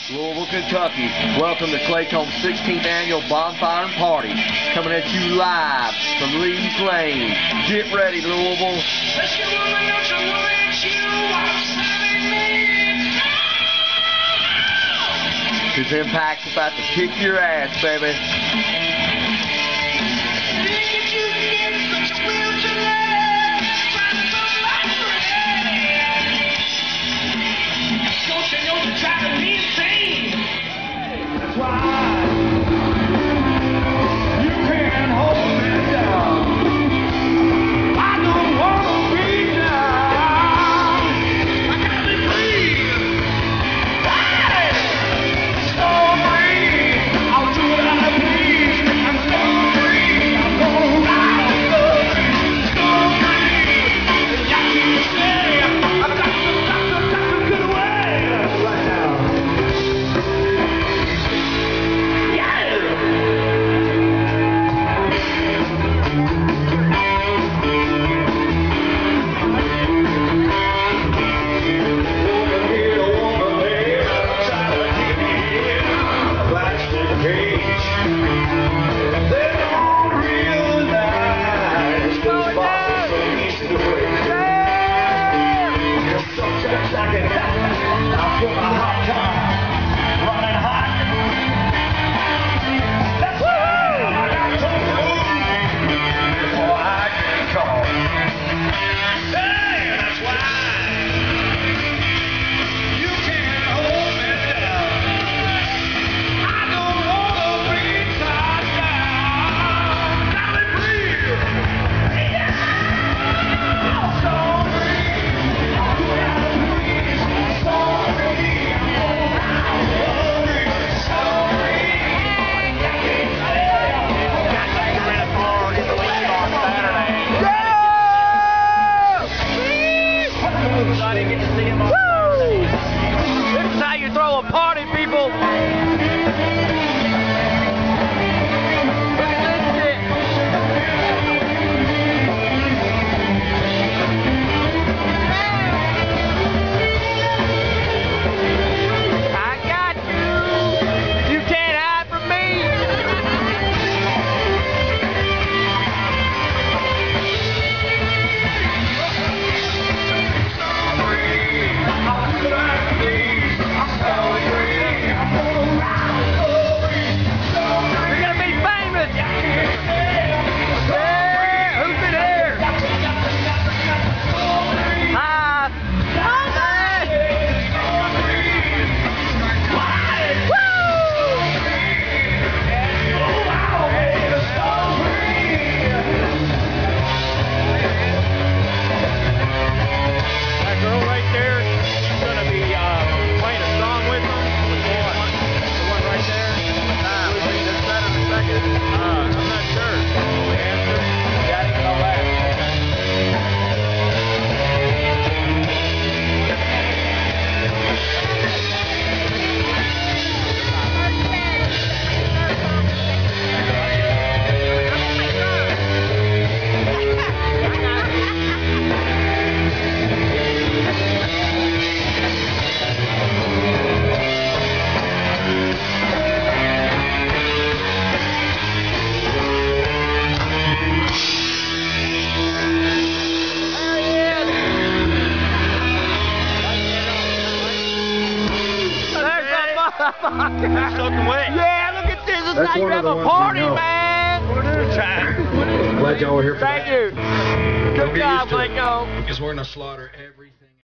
Louisville, Kentucky. Welcome to Claycomb's 16th annual Bonfire and Party. Coming at you live from Lee's Lane. Get ready, Louisville. Let's get woman, don't you worry, it's you outside me. Cause Impact's about to kick your ass, baby. I didn't get to see him on Saturday. This is how you throw a party, people. Soaking wet. Yeah, look at this. This is how you have a party, man. We're trying. Glad y'all were here for Thank you. Good job, Claycomb. Because we're going to slaughter everything.